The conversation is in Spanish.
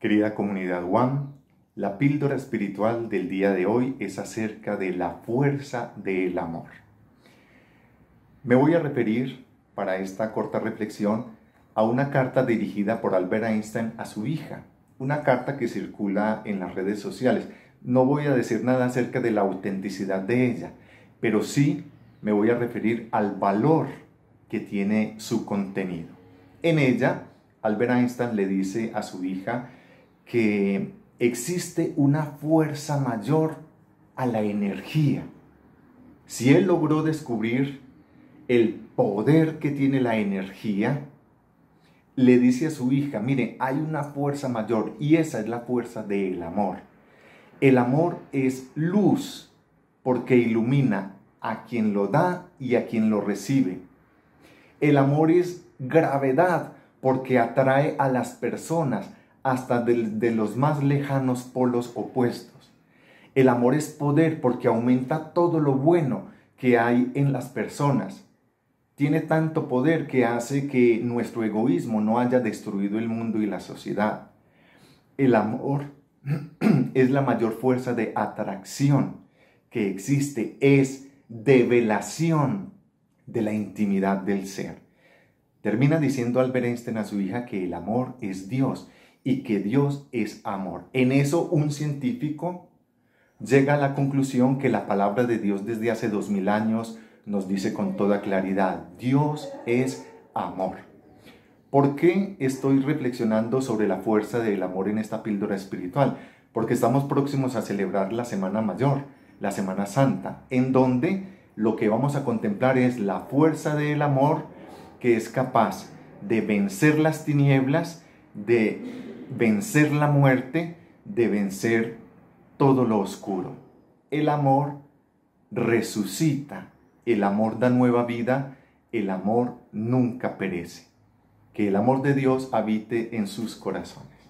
Querida comunidad One, la píldora espiritual del día de hoy es acerca de la fuerza del amor. Me voy a referir para esta corta reflexión a una carta dirigida por Albert Einstein a su hija, una carta que circula en las redes sociales. No voy a decir nada acerca de la autenticidad de ella, pero sí me voy a referir al valor que tiene su contenido. En ella, Albert Einstein le dice a su hija que existe una fuerza mayor a la energía. Si él logró descubrir el poder que tiene la energía, le dice a su hija, mire, hay una fuerza mayor y esa es la fuerza del amor. El amor es luz porque ilumina a quien lo da y a quien lo recibe. El amor es gravedad porque atrae a las personas hasta de los más lejanos polos opuestos. El amor es poder porque aumenta todo lo bueno que hay en las personas. Tiene tanto poder que hace que nuestro egoísmo no haya destruido el mundo y la sociedad. El amor es la mayor fuerza de atracción que existe, es develación de la intimidad del ser. Termina diciendo Albert Einstein a su hija que el amor es Dios y que Dios es amor. En eso un científico llega a la conclusión que la palabra de Dios desde hace 2000 años nos dice con toda claridad, Dios es amor. ¿Por qué estoy reflexionando sobre la fuerza del amor en esta píldora espiritual? Porque estamos próximos a celebrar la Semana Mayor, la Semana Santa, en donde lo que vamos a contemplar es la fuerza del amor que es capaz de vencer las tinieblas, de vencer la muerte, de vencer todo lo oscuro. El amor resucita, el amor da nueva vida, el amor nunca perece. Que el amor de Dios habite en sus corazones.